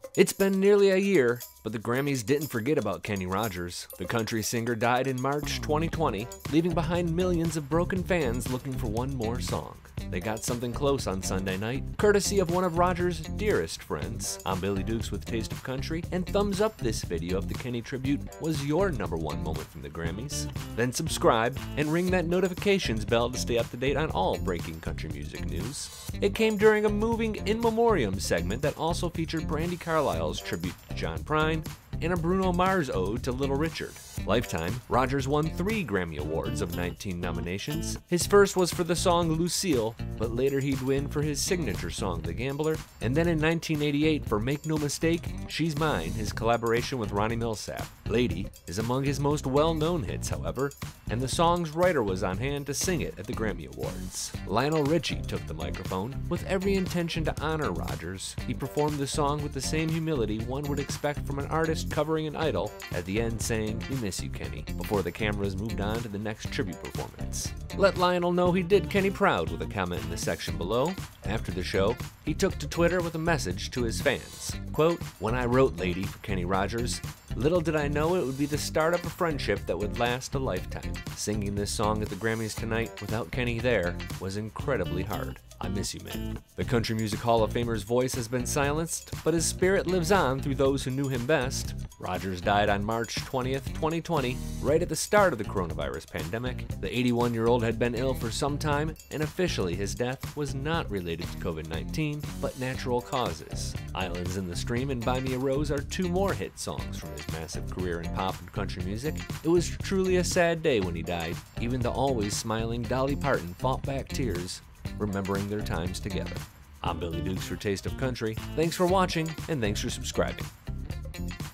It's been nearly a year, but the Grammys didn't forget about Kenny Rogers. The country singer died in March 2020, leaving behind millions of broken fans looking for one more song. They got something close on Sunday night, courtesy of one of Rogers' dearest friends. I'm Billy Dukes with Taste of Country, and thumbs up this video if the Kenny tribute was your #1 moment from the Grammys. Then subscribe and ring that notifications bell to stay up to date on all breaking country music news. It came during a moving in memoriam segment that also featured Brandi Carlile's tribute to John Prine and a Bruno Mars ode to Little Richard. Lifetime, Rogers won 3 Grammy Awards of 19 nominations. His first was for the song Lucille, but later he'd win for his signature song The Gambler, and then in 1988 for Make No Mistake, She's Mine, his collaboration with Ronnie Milsap. Lady is among his most well-known hits, however, and the song's writer was on hand to sing it at the Grammy Awards. Lionel Richie took the microphone. With every intention to honor Rogers, he performed the song with the same humility one would expect from an artist covering an idol, at the end saying, "We miss you, Kenny," before the cameras moved on to the next tribute performance. Let Lionel know he did Kenny proud with a comment in the section below. After the show, he took to Twitter with a message to his fans. Quote, "When I wrote Lady for Kenny Rogers, little did I know it would be the start of a friendship that would last a lifetime. Singing this song at the Grammys tonight without Kenny there was incredibly hard. I miss you, man." The Country Music Hall of Famer's voice has been silenced, but his spirit lives on through those who knew him best. Rogers died on March 20th, 2020, right at the start of the coronavirus pandemic. The 81-year-old had been ill for some time, and officially his death was not related to COVID-19, but natural causes. Islands in the Stream and Buy Me a Rose are 2 more hit songs from his massive career in pop and country music. It was truly a sad day when he died. Even the always smiling Dolly Parton fought back tears, remembering their times together. I'm Billy Dukes for Taste of Country. Thanks for watching, and thanks for subscribing.